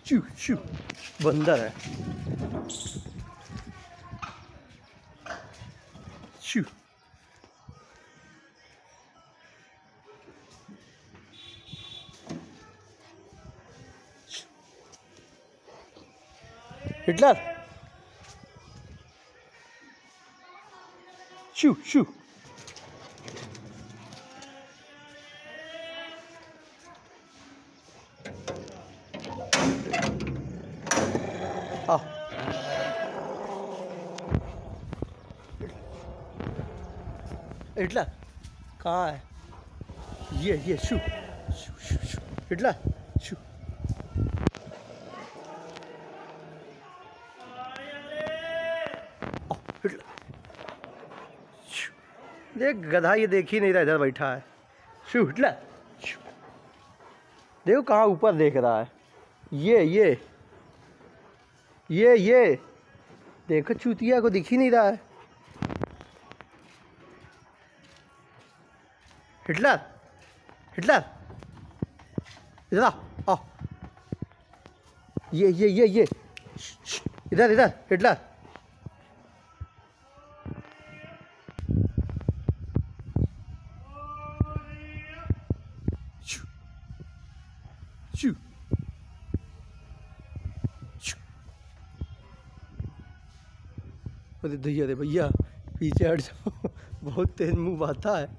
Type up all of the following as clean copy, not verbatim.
चू चू बंदर है। चू हिटलर शू शू आ हिटलर कहाँ है? ये शू शू शू शू हिटलर शू हिटलर देख गधा ये देख ही नहीं रहा, इधर बैठा है। शू हिटलर शू देखो कहाँ ऊपर देख रहा है। ये देखो चूतिया को दिख ही नहीं रहा है। हिटलर हिटलर इधर आ ये इधर हिटलर शू अरे भैया रे भैया पीछे हट जाओ बहुत तेज मुंह बहाता है।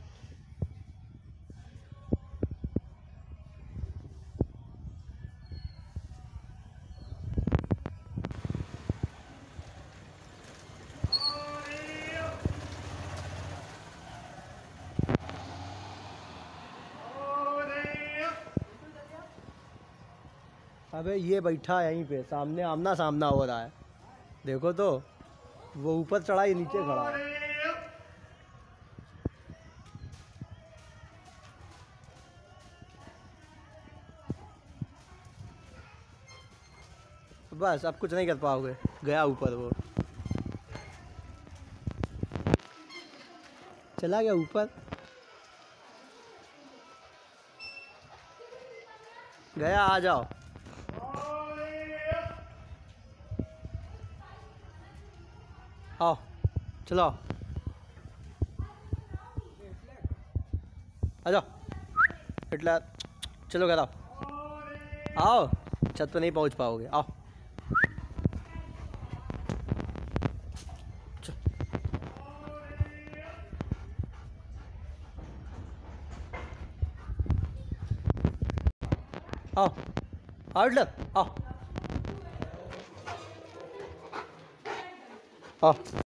अबे ये बैठा है यहीं पे, सामने आमना सामना हो रहा है। देखो तो वो ऊपर चढ़ा, ये नीचे खड़ा है। बस अब कुछ नहीं कर पाओगे, गया ऊपर वो, चला गया ऊपर, गया। आ जाओ आओ चलो आ जाओ हिटलर, चलो घर आओ। छत पे नहीं पहुंच पाओगे, आओ आओ आओ हिटलर आओ आओ।